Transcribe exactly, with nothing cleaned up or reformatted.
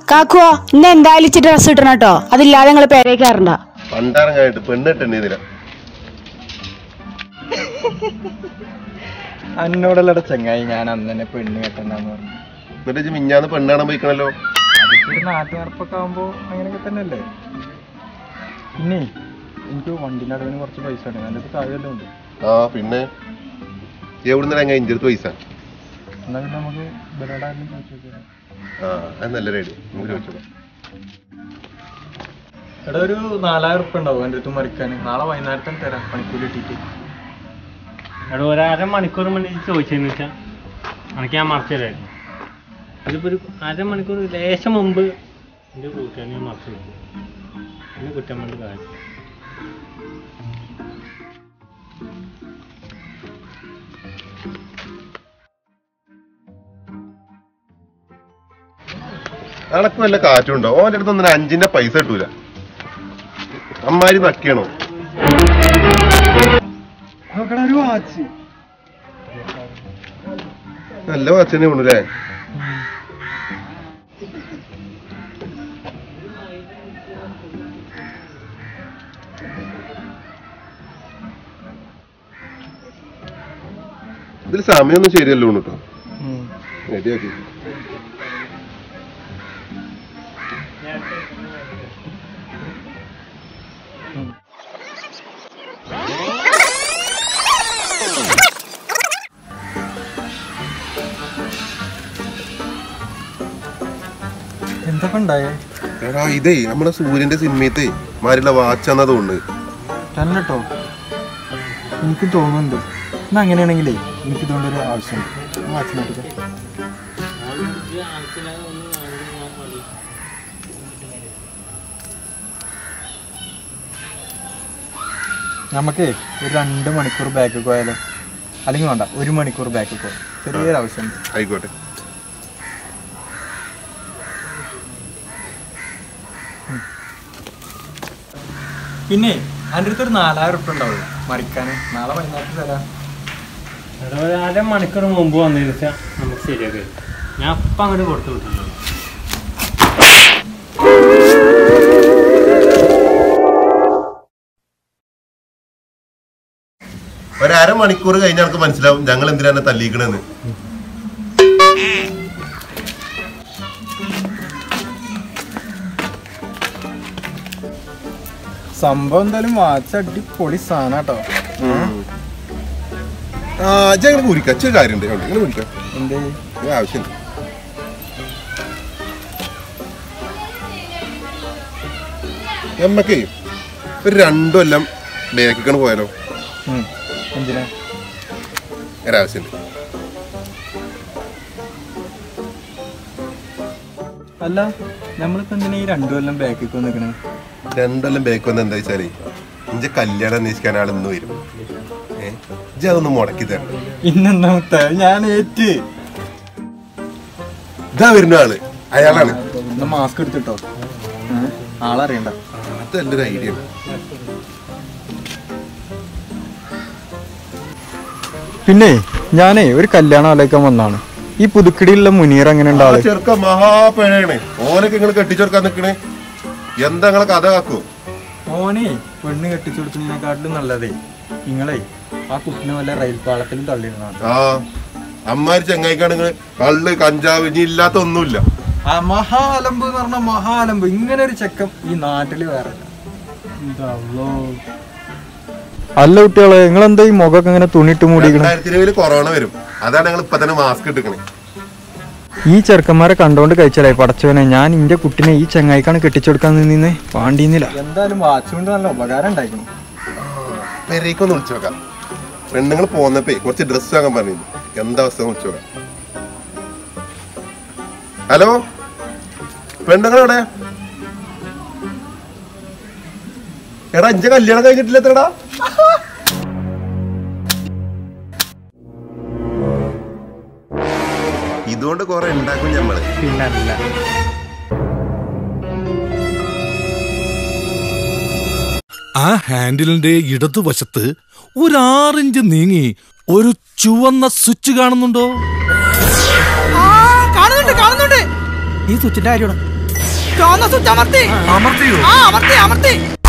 കാക്കുവോ ഇന്ന് എന്തായാലും ഡ്രസ് കിട്ടണം കേട്ടോ. അതില്ലാതെ നിങ്ങള് പേരേക്കാറുണ്ടോ? അന്നോടുള്ള ചങ്ങായി ഞാൻ അന്ന് തന്നെ പെണ്ണ് കെട്ടണ്ടെന്ന് പറഞ്ഞു. എന്നിട്ട് മിഞ്ഞാന്ന് പെണ്ണാണ് പോയിക്കണല്ലോ. നാട്ടുകാർപ്പൊക്കെ ആവുമ്പോ അങ്ങനെയൊക്കെ തന്നെയല്ലേ. പിന്നെ എനിക്ക് വണ്ടിന്റെ അടവിന് കുറച്ച് പൈസ ഉണ്ട്. എൻ്റെ അടുത്ത് കാര്യമെല്ലാം ഉണ്ട്. ആ പിന്നെ എവിടുന്ന എൻ്റെ അടുത്ത് പൈസ? എന്നാ പിന്നെ നമുക്ക് ബലോടാരും ചോദിച്ചോക്കാം. ആ അത് നല്ല റെഡി, നമുക്ക് ചോദിച്ചോക്കാം. എടാ ഒരു നാലായിരം ഉറുപ്പ ഉണ്ടാവും എൻ്റെ അടുത്ത് മറിക്കാൻ. നാളെ വൈകുന്നേരത്തെ തരാം പണിക്കൂലി ഇട്ടിട്ട്. എടാ ഒരു അരമണിക്കൂർ വേണ്ടി ചോദിച്ചതെന്ന് വെച്ചാൽ എനിക്ക് ഞാൻ മറച്ചു തരായിരുന്നു. ഇതിപ്പോൾ ഒരു അരമണിക്കൂർ ലേശം മുമ്പ് എൻ്റെ കൂട്ടുകാരനെ ഞാൻ മറച്ചു കിട്ടും. എന്നെ കുറ്റം വേണ്ട കാര്യം. അനക്ക് വല്ല കാറ്റുണ്ടോ? ഓൻ്റെ അടുത്ത് ഒന്നും അഞ്ചിന്റെ പൈസ കിട്ടൂല. അമ്മാരി നക്കിയാണോ? ഒരു വാച്ച് നല്ല വാച്ച് തന്നെ വേണല്ലേ? ഇതിൽ സമയമൊന്നും ശരിയല്ലോ കേട്ടോ. റെഡിയാക്കി എന്തൊക്കെ ഉണ്ടായേ? എടാ ഇതേ നമ്മുടെ സൂര്യന്റെ സിനിമയത്തെ മാരിയുള്ള വാച്ചാന്നാ തോന്നുന്നത്. തന്നെ കേട്ടോ, എനിക്ക് തോന്നുന്നുണ്ട്. എന്നാ അങ്ങനെയാണെങ്കിലേ എനിക്ക് ഇതുകൊണ്ടൊരു ആവശ്യമുണ്ട്. വാച്ചിനായിട്ട് നമുക്കേ ഒരു രണ്ട് മണിക്കൂർ ബാക്ക് പോയാലോ? അല്ലെങ്കിൽ വേണ്ട, ഒരു മണിക്കൂർ ബാക്ക് പോയാൽ ചെറിയൊരു ആവശ്യമുണ്ട്. ആയിക്കോട്ടെ. പിന്നെ എൻ്റെ അടുത്തൊരു നാലായിരം ഉറുപ്പ ഉണ്ടാവും മറിക്കാൻ. നാളെ വൈകുന്നേരത്ത് തരാം. എടാ ഒരു അരമണിക്കൂർ മുമ്പ് വന്നതെന്ന് വെച്ചാൽ നമുക്ക് ശരിയാക്കി. ഞാൻ അപ്പം അങ്ങോട്ട് കൊടുത്തു വിട്ടിട്ടുള്ളൂ. ഒരമണിക്കൂർ കഴിഞ്ഞാൽ നമുക്ക് മനസ്സിലാവും ഞങ്ങൾ എന്തിനാണ് തല്ലിക്കണെന്ന്. സംഭവം എന്തായാലും വാച്ച് അടിപൊളി സാധനം കേട്ടോ. ആ ഞങ്ങൾ കുരിക്ക ചെറിയ കാര്യമുണ്ട്. ഞങ്ങൾ കുരിക്കാം. എന്തേ ആവശ്യമുണ്ട്. നമ്മക്കേ ഒരു രണ്ടു കൊല്ലം ബേക്കിക്കാണ് പോയാലോ? എന്തിനാ? ഒരാവശ്യമുണ്ട്. അല്ല നമ്മളിപ്പോ എന്തിനാ ഈ രണ്ടു കൊല്ലം ബാക്കിൽ നിൽക്കണേ? രണ്ടെല്ലാം ബേക്ക് വന്ന എന്താ വെച്ചാലേ ഇഞ്ച കല്യാണം അന്വേഷിക്കാൻ ആൾ ഇന്ന് വരും. ഏഹ് ഇജ്ജ് അതൊന്ന് മുടക്കി തരണം. പിന്നെന്താ മുത്ത, ഞാൻ ഏറ്റ്. ഇതാ വരുന്ന ആള്, അയാളാണ്. മാസ്ക് എടുത്തിട്ടോ, ആളറിയണ്ട. അതല്ലൊരു ഐഡിയ. പിന്നെ ഞാനേ ഒരു കല്യാണം ആലോചിക്കാൻ വന്നാണ്. ഈ പുതുക്കിടിയിലുള്ള മുനീർ എങ്ങനെ ഉണ്ടാവും? ചെറുക്ക മഹാപേഴാണ്. ഓനൊക്കെ നിങ്ങൾ കെട്ടിച്ചെടുക്കാൻ നിക്കണേ. എന്താ നിങ്ങളെ കഥ കാക്കൂ? ഓനെ പെണ്ണ് കെട്ടിച്ചു കൊടുക്കുന്നതിനെക്കാട്ടിലും നല്ലതേ നിങ്ങളെ ആ കുട്ടിനെ വല്ല റെയിൽ പാളത്തിലും തള്ളിയിടുന്നതാണ്. ആ അമ്മാര് ചെങ്ങായിക്കാണ് നിങ്ങൾ കള്ള് കഞ്ചാവ് ഇനി ഇല്ലാത്ത ഒന്നുമില്ല. ആ മഹാലമ്പ് എന്ന് പറഞ്ഞ മഹാലമ്പ്. ഇങ്ങനെ ഒരു ചെക്കം ഈ നാട്ടില് വേറെ. അല്ല കുട്ടികളെ, നിങ്ങളെന്താ ഈ മുഖമൊക്കെ ഇങ്ങനെ തുണിട്ട് മൂടിക്കണം? രണ്ടായിരത്തി ഇരുപതില് കൊറോണ വരും, അതാണ് ഞങ്ങൾ ഇപ്പൊ തന്നെ മാസ്ക് ഇട്ടിക്കണേ. ഈ ചെറുക്കന്മാരെ കണ്ടോണ്ട് കഴിച്ചാലേ പടച്ചവനെ, ഞാൻ ഇന്റെ കുട്ടിനെ ഈ ചെങ്ങായിക്കാണ് കെട്ടിച്ചെടുക്കാൻ നിന്നേ പാണ്ടിന്നില്ല. എന്തായാലും വാച്ച് കൊണ്ട് നല്ല ഉപകാരം ഉണ്ടായിരുന്നു. പെരേക്കൊന്ന് വിളിച്ചു നോക്കാം. പെണ്ണുങ്ങൾ പോന്നപ്പോ കുറച്ച് ഡ്രസ് വാങ്ങാൻ പറഞ്ഞിരുന്നു. എന്താ അവസ്ഥ വിളിച്ചു നോക്കാം. ഹലോ, പെണ്ണുങ്ങളെവിടെ? എടാ ഇഞ്ച കല്യാണം കഴിഞ്ഞിട്ടില്ല എത്രടാ? ഇതുകൊണ്ട് കുറെ ഉണ്ടാക്കും ഞമ്മള്. പിന്നല്ല ആ ഹാൻഡിലിന്റെ ഇടതുവശത്ത് ഒരു ആറിഞ്ച് നീങ്ങി ഒരു ചുവന്ന സ്വിച്ച് കാണുന്നുണ്ടോ? കാണുന്നുണ്ട് കാണുന്നുണ്ട്. ഈ സ്വിച്ചിന്റെ കാര്യമാണ്. അമർത്തിയോ?